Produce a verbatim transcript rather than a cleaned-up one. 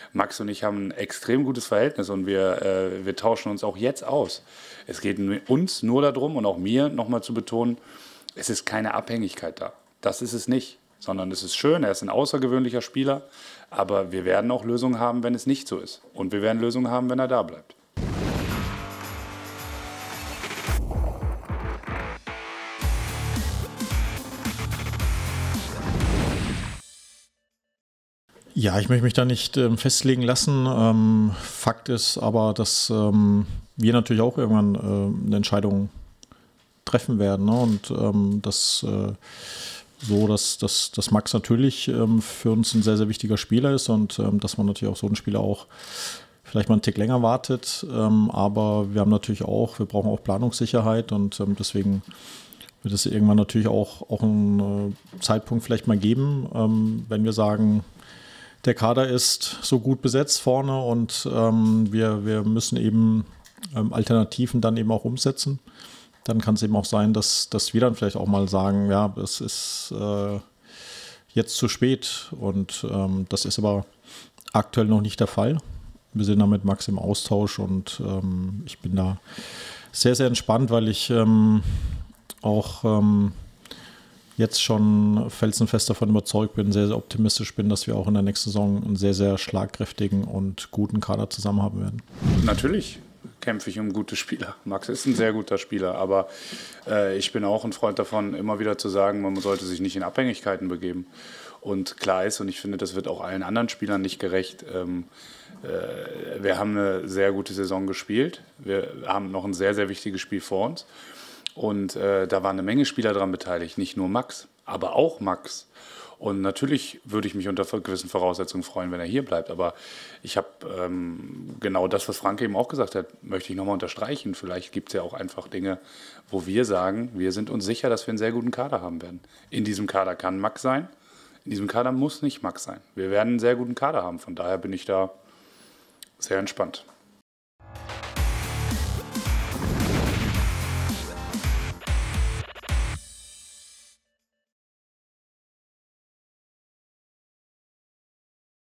Max und ich haben ein extrem gutes Verhältnis und wir, äh, wir tauschen uns auch jetzt aus. Es geht uns nur darum und auch mir nochmal zu betonen, es ist keine Abhängigkeit da. Das ist es nicht, sondern es ist schön, er ist ein außergewöhnlicher Spieler, aber wir werden auch Lösungen haben, wenn es nicht so ist. Und wir werden Lösungen haben, wenn er da bleibt. Ja, ich möchte mich da nicht ähm, festlegen lassen. Ähm, Fakt ist aber, dass ähm, wir natürlich auch irgendwann äh, eine Entscheidung treffen werden. Ne? Und ähm, das äh, so, dass, dass, dass Max natürlich ähm, für uns ein sehr, sehr wichtiger Spieler ist und ähm, dass man natürlich auch so einen Spieler auch vielleicht mal einen Tick länger wartet. Ähm, aber wir haben natürlich auch, wir brauchen auch Planungssicherheit und ähm, deswegen wird es irgendwann natürlich auch, auch einen äh, Zeitpunkt vielleicht mal geben, ähm, wenn wir sagen, der Kader ist so gut besetzt vorne und ähm, wir, wir müssen eben ähm, Alternativen dann eben auch umsetzen. Dann kann es eben auch sein, dass, dass wir dann vielleicht auch mal sagen, ja, es ist äh, jetzt zu spät und ähm, das ist aber aktuell noch nicht der Fall. Wir sind da mit Max im Austausch und ähm, ich bin da sehr, sehr entspannt, weil ich ähm, auch ähm, jetzt schon felsenfest davon überzeugt bin, sehr, sehr optimistisch bin, dass wir auch in der nächsten Saison einen sehr, sehr schlagkräftigen und guten Kader zusammen haben werden. Natürlich kämpfe ich um gute Spieler. Max ist ein sehr guter Spieler, aber äh, ich bin auch ein Freund davon, immer wieder zu sagen, man sollte sich nicht in Abhängigkeiten begeben. Und klar ist, und ich finde, das wird auch allen anderen Spielern nicht gerecht, ähm, äh, wir haben eine sehr gute Saison gespielt. Wir haben noch ein sehr, sehr wichtiges Spiel vor uns. Und äh, da waren eine Menge Spieler daran beteiligt, nicht nur Max, aber auch Max. Und natürlich würde ich mich unter gewissen Voraussetzungen freuen, wenn er hier bleibt. Aber ich habe ähm, genau das, was Frank eben auch gesagt hat, möchte ich nochmal unterstreichen. Vielleicht gibt es ja auch einfach Dinge, wo wir sagen, wir sind uns sicher, dass wir einen sehr guten Kader haben werden. In diesem Kader kann Max sein, in diesem Kader muss nicht Max sein. Wir werden einen sehr guten Kader haben, von daher bin ich da sehr entspannt.